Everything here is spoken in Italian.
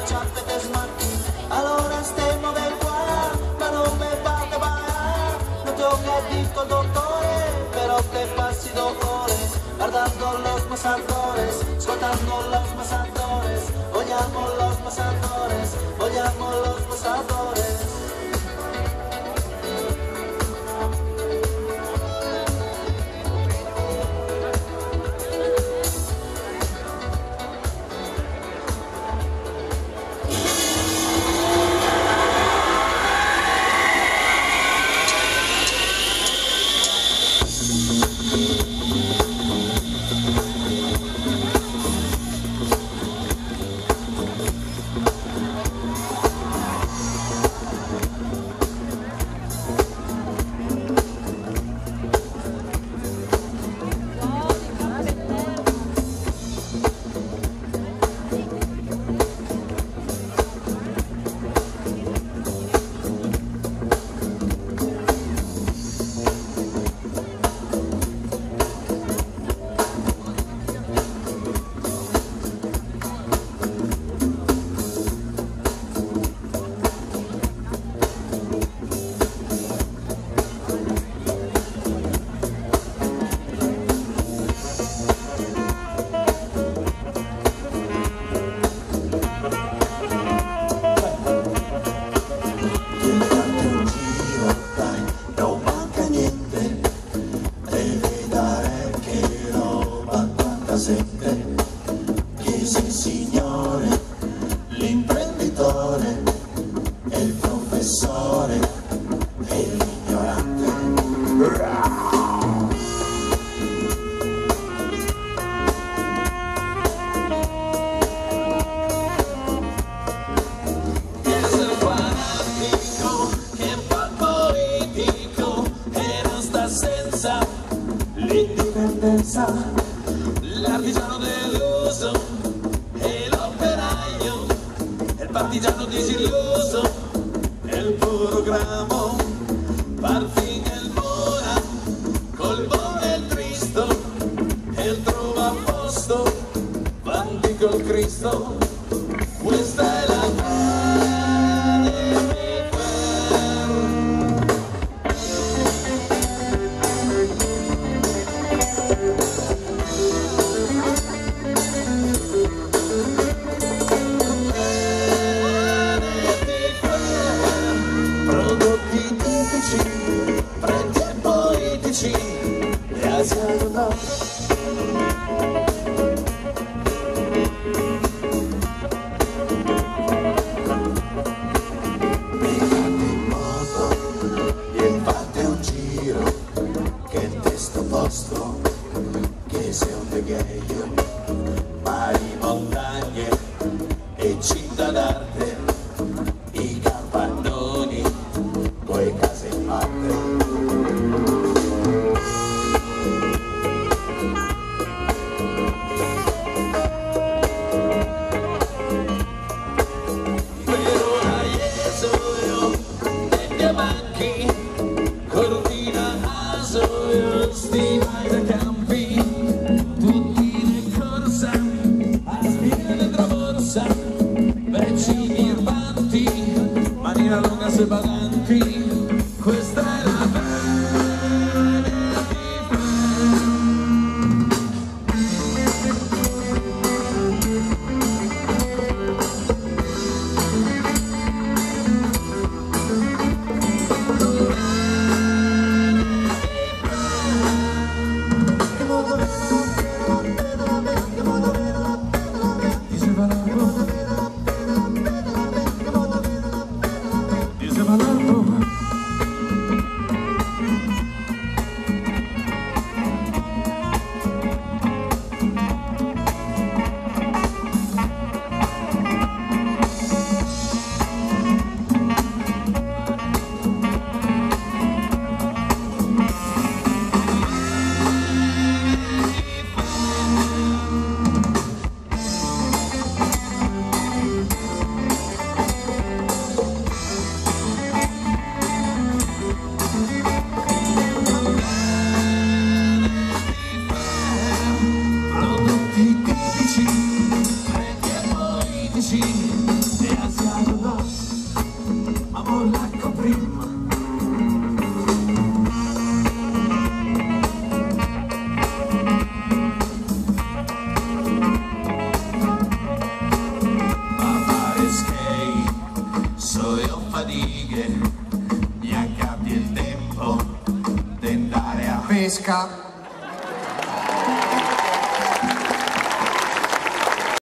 ciappe te smatti, allora stiamo del qua, ma non me fate mai, non tocca dico il dottore, però te passi dottore, guardando los masadores, ascoltando los masadores, vogliamo los masadores, vogliamo los masadores. Chiese il signore, l'imprenditore, e il professore, e l'ignorante. Chiese il fanatico, che fa politico, e non sta senza l'indipendenza. L'artigiano deluso e l'operaio, e il partigiano disilluso e il programma, Parfin e il Mora, col buono e il Cristo, e il trova a posto, vanti col Cristo, questa è la che sia un degheio, mari, montagne e città d'arte, i capannoni, poi case in marte. Stivai da campi, tutti in corsa, a spina dentro borsa, vecchi irbanti, manina lunga se badanti, questa è la Diceva so io fatiche, neanche abbi il tempo di andare a pesca.